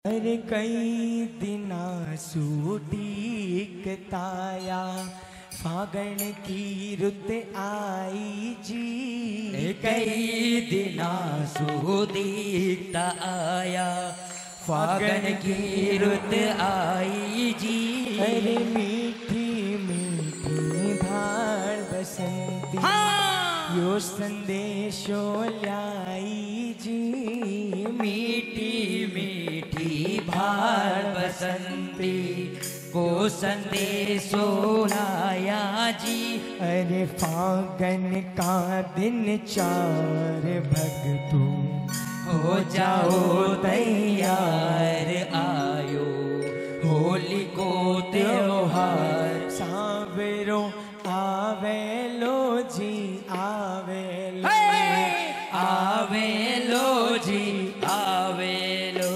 अरे कई दिना सूटीकताया फागण की रुत आई जी। कई दिना सूटीकता आया फागण की रुत आई जी। अरे मीठी मीठी भाड़ बसंती यो संदेशो लाई जी। मीठी मीठी भाड़ बसंती को संदेशो लाया जी। अरे फागण का दिन 4 भगतू हो जाओ तैयार आयो होली को त्योहार। सावरो आवे लो जी आवे लो आवे लो जी आवे लो।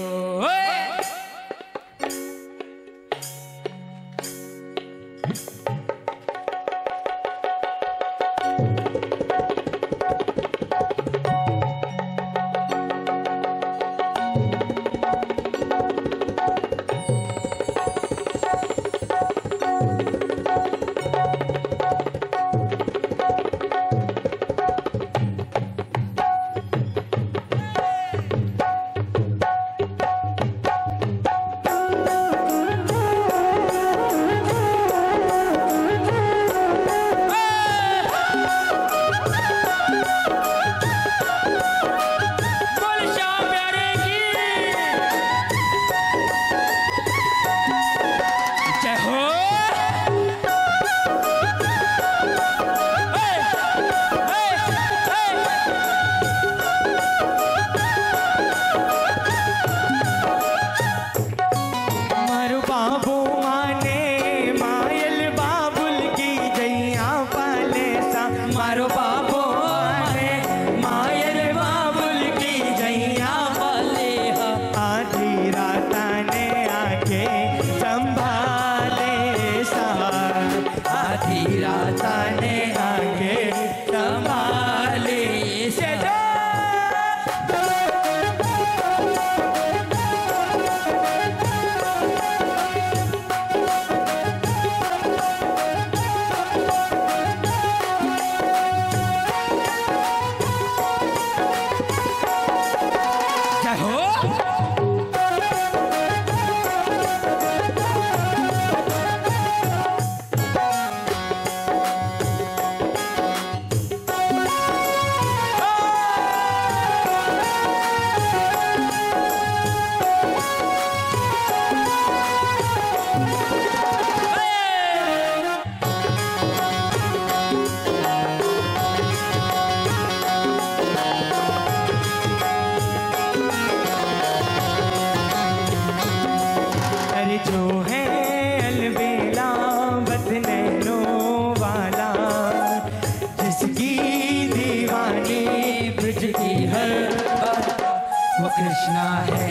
कृष्णा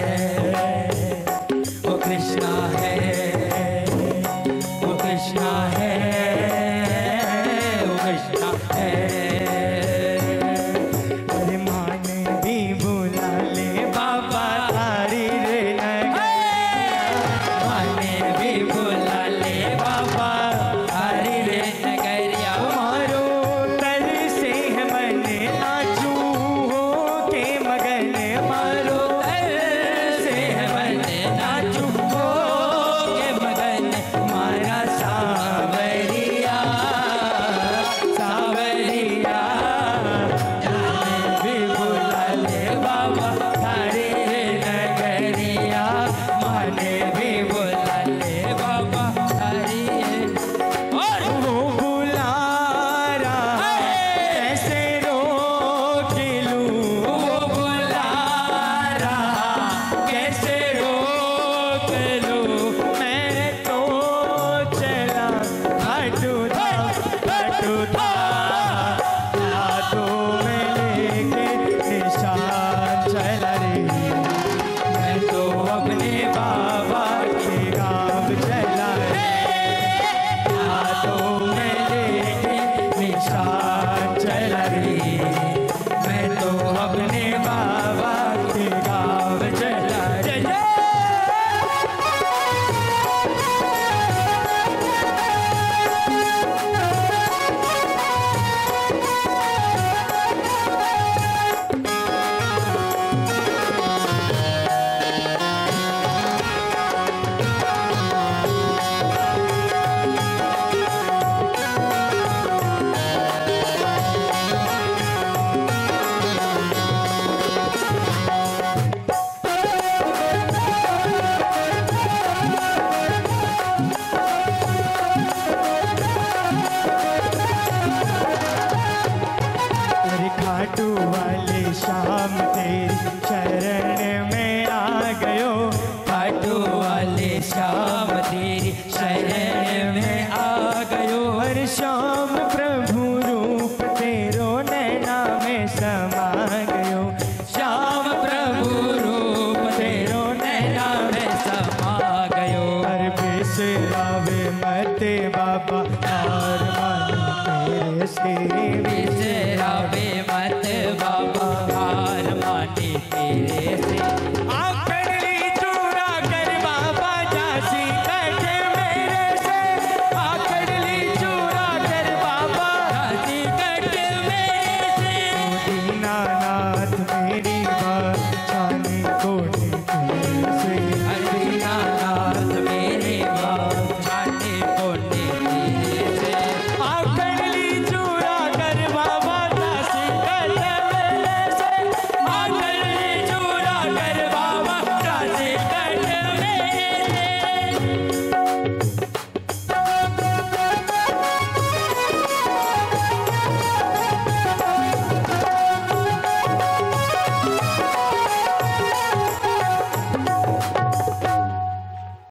है वो कृष्णा है वो कृष्णा है वो कृष्णा है। अरे मान भी बुला ले बाबा तारी रे माने भी बुला ले बाबा तारी रे नगरिया। मारो तर से मन नाचू हो के मगन मारो श्याम तेरी शरण में आ गयो। हर श्याम प्रभु रूप तेरो नैना में समा गयो। श्याम प्रभु रूप तेरो नैना में समा गयो। हर बिसरावे मते बाबा हार मानो तेरे से।